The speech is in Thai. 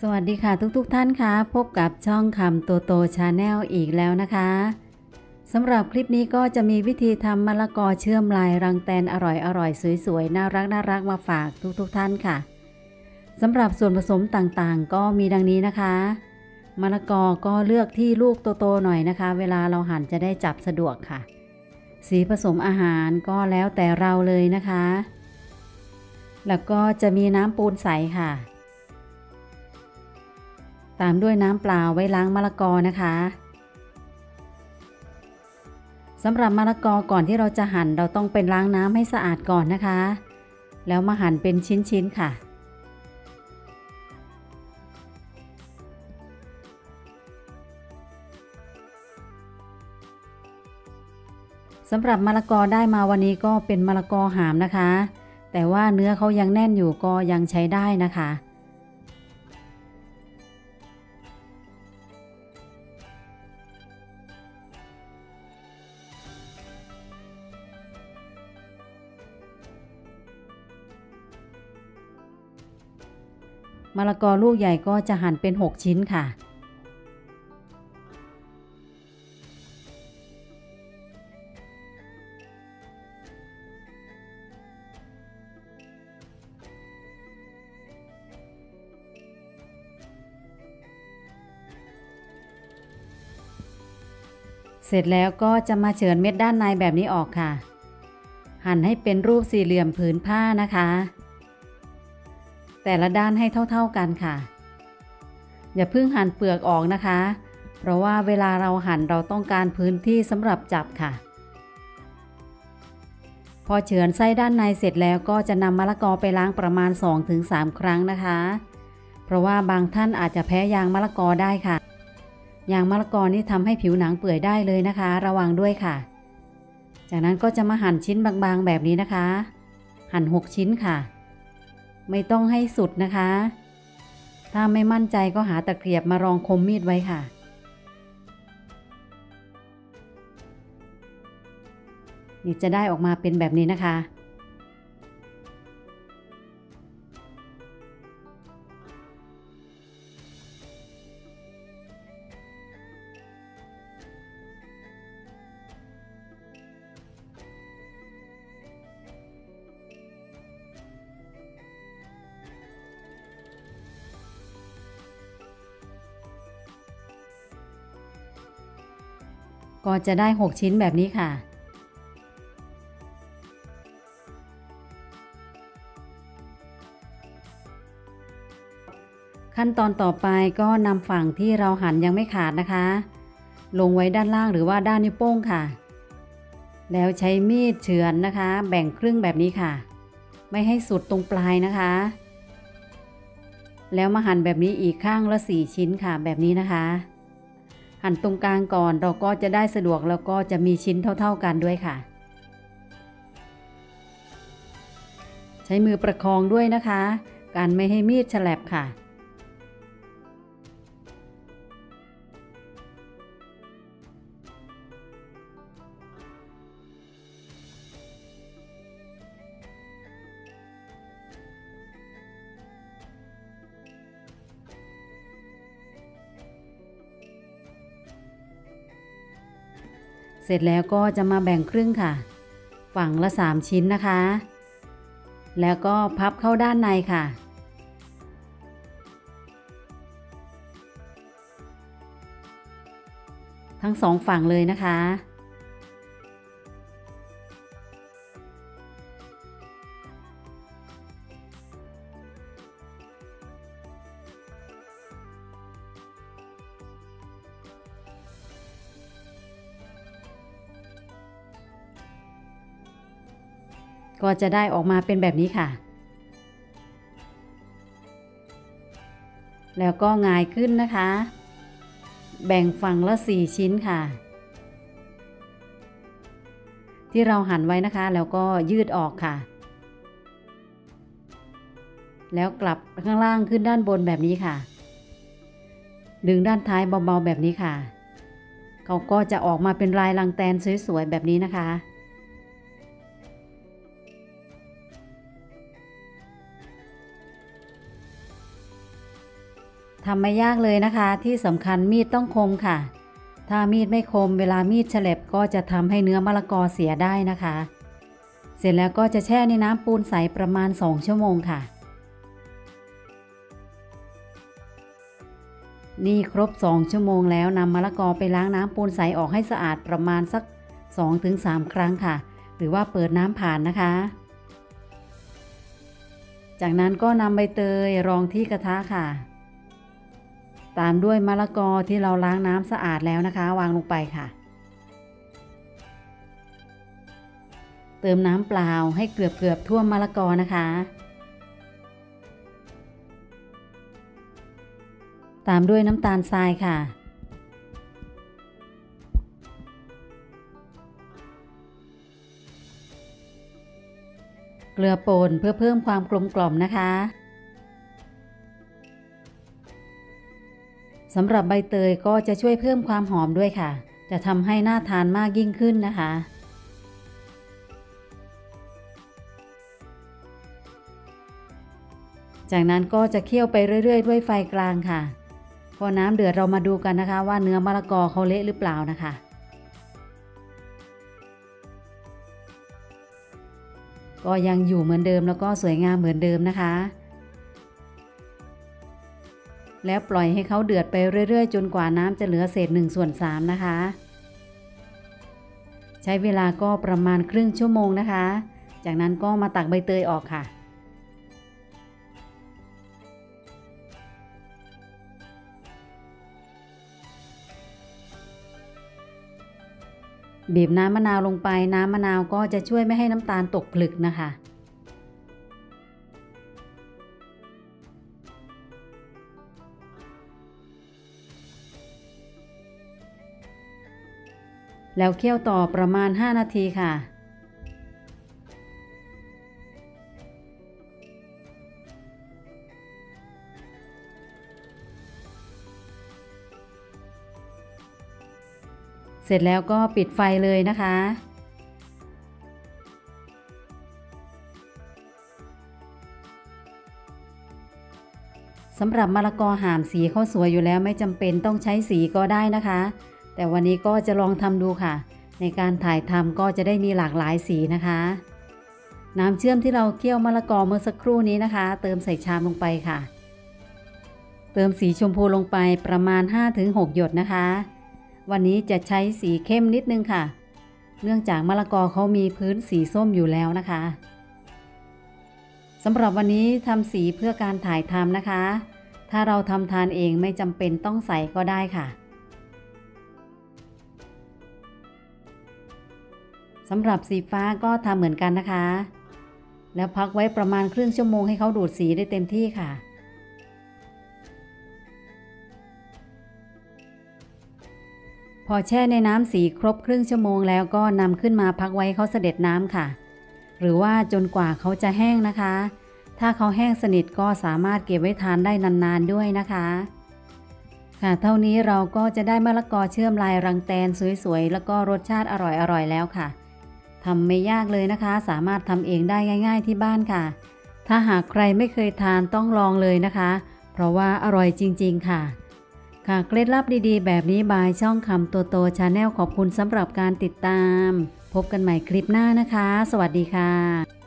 สวัสดีค่ะทุกท่านค่ะพบกับช่องคำโตโตชาแนลอีกแล้วนะคะสำหรับคลิปนี้ก็จะมีวิธีทำมะละกอเชื่อมลายรังแตนอร่อยสวยๆน่ารักมาฝากทุกท่านค่ะสำหรับส่วนผสมต่างๆก็มีดังนี้นะคะมะละกอก็เลือกที่ลูกโตๆหน่อยนะคะเวลาเราหั่นจะได้จับสะดวกค่ะสีผสมอาหารก็แล้วแต่เราเลยนะคะแล้วก็จะมีน้ำปูนใสค่ะตามด้วยน้ำเปล่าไว้ล้างมะละกอนะคะสำหรับมะละกอก่อนที่เราจะหั่นเราต้องไปล้างน้ำให้สะอาดก่อนนะคะแล้วมาหั่นเป็นชิ้นๆค่ะสำหรับมะละกอได้มาวันนี้ก็เป็นมะละกอหามนะคะแต่ว่าเนื้อเขายังแน่นอยู่ก็ยังใช้ได้นะคะมะละกอลูกใหญ่ก็จะหั่นเป็น6ชิ้นค่ะเสร็จแล้วก็จะมาเฉือนเม็ดด้านในแบบนี้ออกค่ะหั่นให้เป็นรูปสี่เหลี่ยมผืนผ้านะคะแต่ละด้านให้เท่าๆกันค่ะอย่าเพิ่งหั่นเปลือกออกนะคะเพราะว่าเวลาเราหั่นเราต้องการพื้นที่สำหรับจับค่ะพอเฉือนไส้ด้านในเสร็จแล้วก็จะนำมะละกอไปล้างประมาณ 2-3 ครั้งนะคะเพราะว่าบางท่านอาจจะแพ้ยางมะละกอได้ค่ะยางมะละกอนี่ทำให้ผิวหนังเปื่อยได้เลยนะคะระวังด้วยค่ะจากนั้นก็จะมาหั่นชิ้นบางๆแบบนี้นะคะหั่น6ชิ้นค่ะไม่ต้องให้สุดนะคะถ้าไม่มั่นใจก็หาตะเกียบมารองคมมีดไว้ค่ะนี่จะได้ออกมาเป็นแบบนี้นะคะก็จะได้6ชิ้นแบบนี้ค่ะขั้นตอนต่อไปก็นำฝั่งที่เราหั่นยังไม่ขาดนะคะลงไว้ด้านล่างหรือว่าด้านนิ้วโป้งค่ะแล้วใช้มีดเฉือนนะคะแบ่งครึ่งแบบนี้ค่ะไม่ให้สุดตรงปลายนะคะแล้วมาหั่นแบบนี้อีกข้างละ4ชิ้นค่ะแบบนี้นะคะหั่นตรงกลางก่อนเราก็จะได้สะดวกแล้วก็จะมีชิ้นเท่าๆกันด้วยค่ะใช้มือประคองด้วยนะคะการไม่ให้มีดฉลับค่ะเสร็จแล้วก็จะมาแบ่งครึ่งค่ะฝั่งละ3ชิ้นนะคะแล้วก็พับเข้าด้านในค่ะทั้ง2ฝั่งเลยนะคะก็จะได้ออกมาเป็นแบบนี้ค่ะแล้วก็หงายขึ้นนะคะแบ่งฝั่งละ4ชิ้นค่ะที่เราหั่นไว้นะคะแล้วก็ยืดออกค่ะแล้วกลับข้างล่างขึ้นด้านบนแบบนี้ค่ะดึงด้านท้ายเบาๆแบบนี้ค่ะเขาก็จะออกมาเป็นลายรังแตนสวยๆแบบนี้นะคะ ททำไม่ยากเลยนะคะที่สำคัญมีดต้องคมค่ะถ้ามีดไม่คมเวลามีดแฉลบก็จะทำให้เนื้อมะละกอเสียได้นะคะเสร็จแล้วก็จะแช่ในน้ำปูนใสประมาณ2 ชั่วโมงค่ะนี่ครบ2 ชั่วโมงแล้วนำมะละกอไปล้างน้ำปูนใสออกให้สะอาดประมาณสัก 2-3 ครั้งค่ะหรือว่าเปิดน้ำผ่านนะคะจากนั้นก็นำใบเตยรองที่กระทะค่ะตามด้วยมะละกอที่เราล้างน้ำสะอาดแล้วนะคะวางลงไปค่ะเติมน้ำเปล่าให้เกือบท่วมมะละกอนะคะตามด้วยน้ำตาลทรายค่ะเกลือป่นเพื่อเพิ่มความกลมกล่อมนะคะสำหรับใบเตยก็จะช่วยเพิ่มความหอมด้วยค่ะจะทำให้น่าทานมากยิ่งขึ้นนะคะจากนั้นก็จะเคี่ยวไปเรื่อยๆด้วยไฟกลางค่ะพอน้ำเดือดเรามาดูกันนะคะว่าเนื้อมะละกอเขาเละหรือเปล่านะคะก็ยังอยู่เหมือนเดิมแล้วก็สวยงามเหมือนเดิมนะคะแล้วปล่อยให้เขาเดือดไปเรื่อยๆจนกว่าน้ำจะเหลือเศษ1/3นะคะใช้เวลาก็ประมาณครึ่งชั่วโมงนะคะจากนั้นก็มาตักใบเตยออกค่ะบีบน้ำมะนาวลงไปน้ำมะนาวก็จะช่วยไม่ให้น้ำตาลตกผลึกนะคะแล้วเคี่ยวต่อประมาณ5 นาทีค่ะเสร็จแล้วก็ปิดไฟเลยนะคะสำหรับมะละกอห่ามสีเขาสวยอยู่แล้วไม่จำเป็นต้องใช้สีก็ได้นะคะแต่วันนี้ก็จะลองทำดูค่ะในการถ่ายทำก็จะได้มีหลากหลายสีนะคะน้ำเชื่อมที่เราเคี่ยวมะละกอเมื่อสักครู่นี้นะคะเติมใส่ชามลงไปค่ะเติมสีชมพูลงไปประมาณ 5-6 หยดนะคะวันนี้จะใช้สีเข้มนิดนึงค่ะเนื่องจากมะละกอเขามีพื้นสีส้มอยู่แล้วนะคะสำหรับวันนี้ทำสีเพื่อการถ่ายทำนะคะถ้าเราทำทานเองไม่จำเป็นต้องใส่ก็ได้ค่ะสำหรับสีฟ้าก็ทำเหมือนกันนะคะแล้วพักไว้ประมาณครึ่งชั่วโมงให้เขาดูดสีได้เต็มที่ค่ะพอแช่ในน้ำสีครบครึ่งชั่วโมงแล้วก็นำขึ้นมาพักไว้เขาเสด็จน้ำค่ะหรือว่าจนกว่าเขาจะแห้งนะคะถ้าเขาแห้งสนิทก็สามารถเก็บไว้ทานได้นานๆด้วยนะคะค่ะเท่านี้เราก็จะได้มะละกอเชื่อมลายรังแตนสวยๆแล้วก็รสชาติอร่อยๆแล้วค่ะทำไม่ยากเลยนะคะสามารถทำเองได้ง่ายๆที่บ้านค่ะถ้าหากใครไม่เคยทานต้องลองเลยนะคะเพราะว่าอร่อยจริงๆค่ะค่ะเคล็ดลับดีๆแบบนี้บายช่องคำโตชาแนลขอบคุณสำหรับการติดตามพบกันใหม่คลิปหน้านะคะสวัสดีค่ะ